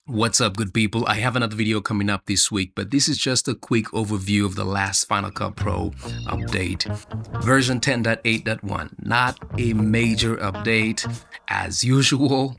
What's up, good people? I have another video coming up this week, but this is just a quick overview of the last Final Cut Pro update. Version 10.8.1. Not a major update as usual,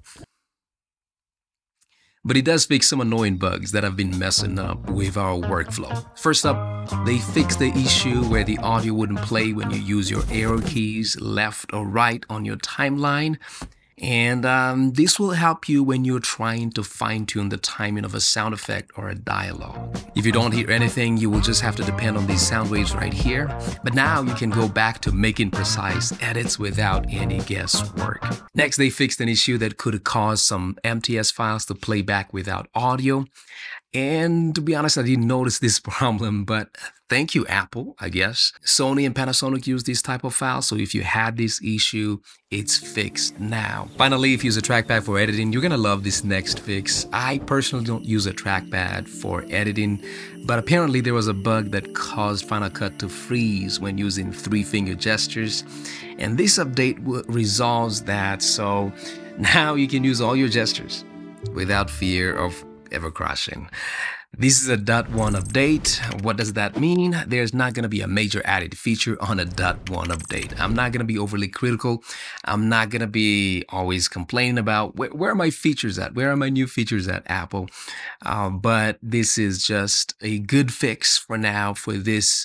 but it does fix some annoying bugs that have been messing up with our workflow. First up, they fixed the issue where the audio wouldn't play when you use your arrow keys left or right on your timeline. And this will help you when you're trying to fine-tune the timing of a sound effect or a dialogue. If you don't hear anything, you will just have to depend on these sound waves right here. But now you can go back to making precise edits without any guesswork. Next, they fixed an issue that could cause some MTS files to play back without audio. And to be honest, I didn't notice this problem, but thank you, Apple, I guess. Sony and Panasonic use this type of file, so if you had this issue, it's fixed now. Finally, if you use a trackpad for editing, you're gonna love this next fix. I personally don't use a trackpad for editing, but apparently there was a bug that caused Final Cut to freeze when using 3-finger gestures, and this update resolves that, so now you can use all your gestures without fear of ever crashing. This is a .1 update. What does that mean? There's not going to be a major added feature on a .1 update. I'm not going to be overly critical. I'm not going to be always complaining about where are my features at? Where are my new features at, Apple? But this is just a good fix for now for this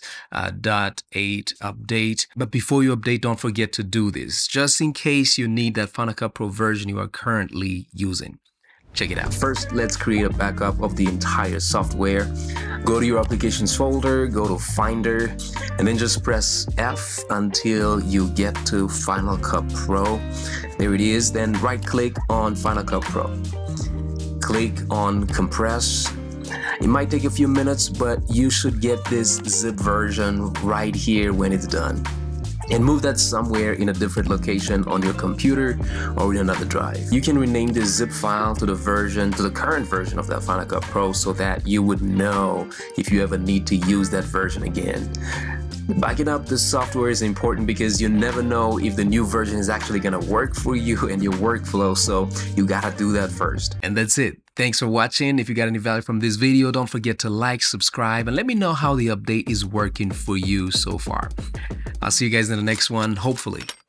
.8 update. But before you update, don't forget to do this, just in case you need that Final Cut Pro version you are currently using. Check it out. First, let's create a backup of the entire software. Go to your applications folder, go to Finder, and then just press F until you get to Final Cut Pro. There it is. Then right-click on Final Cut Pro. Click on Compress. It might take a few minutes, but you should get this zip version right here when it's done. And move that somewhere in a different location on your computer or in another drive. You can rename this zip file to the current version of that Final Cut Pro so that you would know if you ever need to use that version again. Backing up the software is important because you never know if the new version is actually gonna work for you and your workflow, so you gotta do that first. And that's it. Thanks for watching. If you got any value from this video, don't forget to like, subscribe, and let me know how the update is working for you so far. I'll see you guys in the next one, hopefully.